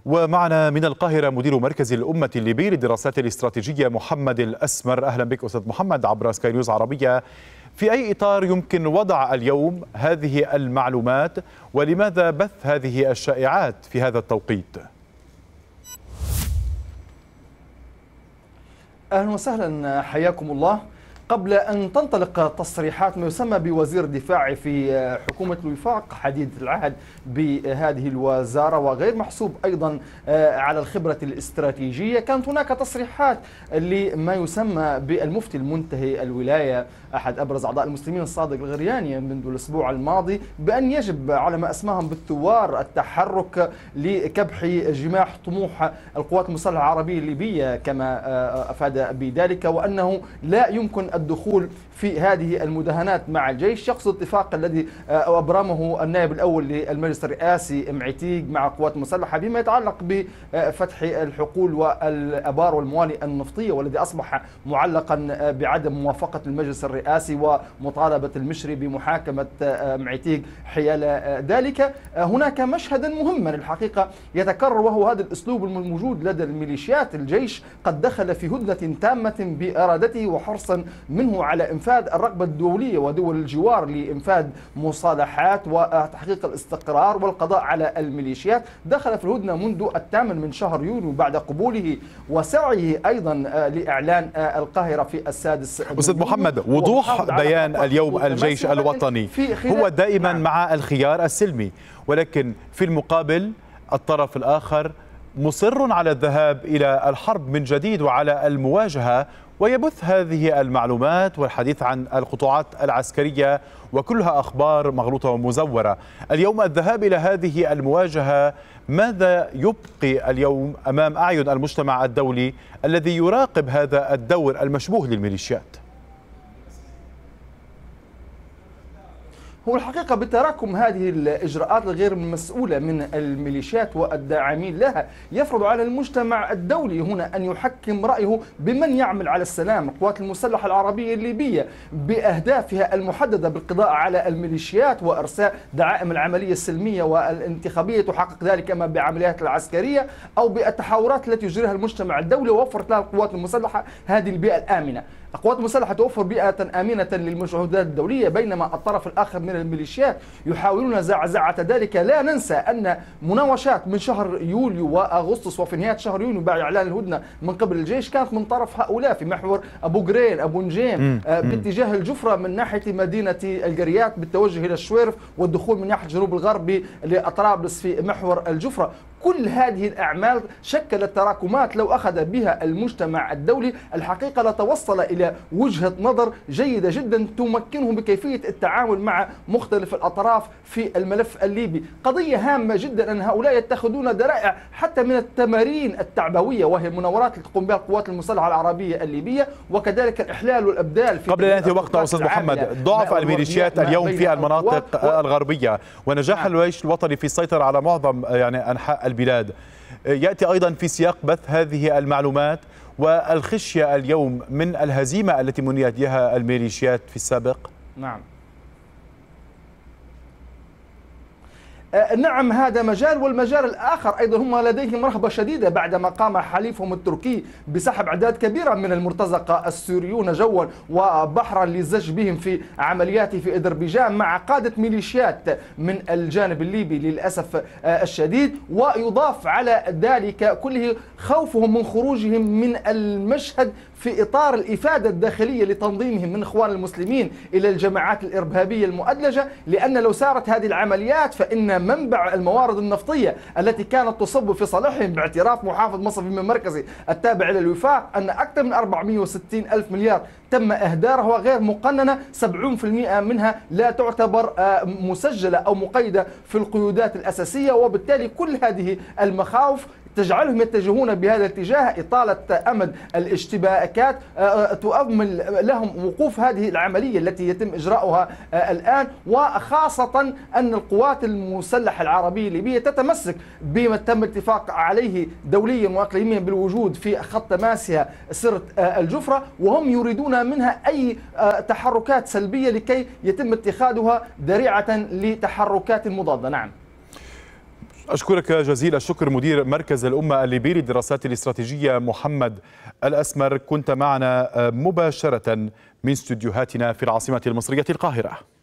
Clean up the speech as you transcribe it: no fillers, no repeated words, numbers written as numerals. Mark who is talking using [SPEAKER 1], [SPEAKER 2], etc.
[SPEAKER 1] ومعنا من القاهرة مدير مركز الأمة الليبي للدراسات الاستراتيجية محمد الأسمر. أهلا بك أستاذ محمد عبر سكاي نيوز عربية. في أي إطار يمكن وضع اليوم هذه المعلومات، ولماذا بث هذه الشائعات في هذا التوقيت؟
[SPEAKER 2] أهلا وسهلا، حياكم الله. قبل أن تنطلق تصريحات ما يسمى بوزير الدفاع في حكومة الوفاق حديث العهد بهذه الوزارة وغير محسوب أيضا على الخبرة الاستراتيجية، كانت هناك تصريحات لما يسمى بالمفتي المنتهي الولاية أحد أبرز أعضاء المسلمين الصادق الغرياني منذ الأسبوع الماضي بأن يجب على ما أسماهم بالثوار التحرك لكبح جماح طموح القوات المسلحة العربية الليبية كما أفاد بذلك، وأنه لا يمكن الدخول في هذه المداهنات مع الجيش. يقصد الاتفاق الذي أبرمه النائب الأول للمجلس الرئاسي معتيق مع القوات المسلحة بما يتعلق بفتح الحقول والأبار والموانئ النفطية، والذي أصبح معلقا بعدم موافقة المجلس الرئاسي ومطالبة المشري بمحاكمة معتيق حيال ذلك. هناك مشهدا مهما الحقيقة يتكرر، وهو هذا الأسلوب الموجود لدى الميليشيات. الجيش قد دخل في هدنة تامة بإرادته وحرصا منه على إنفاذ الرغبة الدولية ودول الجوار لإنفاذ مصالحات وتحقيق الاستقرار والقضاء على الميليشيات. دخل في الهدنة منذ 8 من شهر يونيو بعد قبوله وسعيه أيضا لإعلان القاهرة في 6
[SPEAKER 1] أستاذ محمد، وضوح بيان اليوم الجيش الوطني هو دائما مع الخيار السلمي، ولكن في المقابل الطرف الآخر مصر على الذهاب إلى الحرب من جديد وعلى المواجهة، ويبث هذه المعلومات والحديث عن القطاعات العسكرية وكلها أخبار مغلوطة ومزورة. اليوم الذهاب إلى هذه المواجهة ماذا يبقي اليوم أمام أعين المجتمع الدولي الذي يراقب هذا الدور المشبوه للميليشيات؟
[SPEAKER 2] هو الحقيقة بتراكم هذه الإجراءات الغير مسؤولة من الميليشيات والداعمين لها يفرض على المجتمع الدولي هنا أن يحكم رأيه بمن يعمل على السلام. القوات المسلحة العربية الليبية بأهدافها المحددة بالقضاء على الميليشيات وإرساء دعائم العملية السلمية والانتخابية تحقق ذلك إما بعمليات العسكرية أو بالتحورات التي يجريها المجتمع الدولي، ووفرت لها القوات المسلحة هذه البيئة الآمنة. القوات المسلحة توفر بيئة آمنة للمشاهدات الدولية، بينما الطرف الآخر من الميليشيات يحاولون زعزعة ذلك. لا ننسى أن مناوشات من شهر يوليو وأغسطس وفي نهاية شهر يونيو بعد إعلان الهدنة من قبل الجيش كانت من طرف هؤلاء في محور أبو قرين أبو نجيم باتجاه الجفرة من ناحية مدينة القريات بالتوجه إلى الشويرف والدخول من ناحية جنوب الغربي لأطرابلس في محور الجفرة. كل هذه الأعمال شكلت تراكمات لو أخذ بها المجتمع الدولي الحقيقة لتوصل إلى وجهة نظر جيدة جدا تمكنه بكيفية التعامل مع مختلف الأطراف في الملف الليبي. قضية هامة جدا أن هؤلاء يتخذون ذرائع حتى من التمارين التعبوية وهي المناورات التي تقوم بها القوات المسلحة العربية الليبية، وكذلك الإحلال والأبدال. في
[SPEAKER 1] قبل أن يأتي وقتنا أستاذ محمد، ضعف الميليشيات اليوم في المناطق الغربية ونجاح الجيش الوطني في السيطرة على معظم أنحاء البلاد يأتي أيضا في سياق بث هذه المعلومات والخشية اليوم من الهزيمة التي منيت بها الميليشيات في السابق.
[SPEAKER 2] نعم، هذا مجال، والمجال الآخر أيضا هم لديهم رهبة شديدة بعدما قام حليفهم التركي بسحب أعداد كبيرة من المرتزقة السوريون جوا وبحرا للزج بهم في عملياته في أذربيجان مع قادة ميليشيات من الجانب الليبي للأسف الشديد. ويضاف على ذلك كله خوفهم من خروجهم من المشهد في إطار الإفادة الداخلية لتنظيمهم من إخوان المسلمين إلى الجماعات الإرهابية المؤدلجة، لأن لو سارت هذه العمليات فإن منبع الموارد النفطية التي كانت تصب في صالحهم باعتراف محافظ مصرفي من مركزي التابع للوفاق أن أكثر من 460 ألف مليار تم إهدارها وغير مقننة، 70% منها لا تعتبر مسجلة أو مقيدة في القيودات الأساسية. وبالتالي كل هذه المخاوف تجعلهم يتجهون بهذا الاتجاه. إطالة أمد الاشتباكات تؤمل لهم وقوف هذه العملية التي يتم إجراؤها الآن، وخاصة أن القوات المسلحة العربية الليبية تتمسك بما تم الاتفاق عليه دوليا وإقليميا بالوجود في خط تماسها سرة الجفرة، وهم يريدون منها أي تحركات سلبية لكي يتم اتخاذها ذريعة لتحركات مضادة. نعم.
[SPEAKER 1] أشكرك جزيل الشكر مدير مركز الأمة الليبي للدراسات الاستراتيجية محمد الأسمر، كنت معنا مباشرة من استديوهاتنا في العاصمة المصرية القاهرة.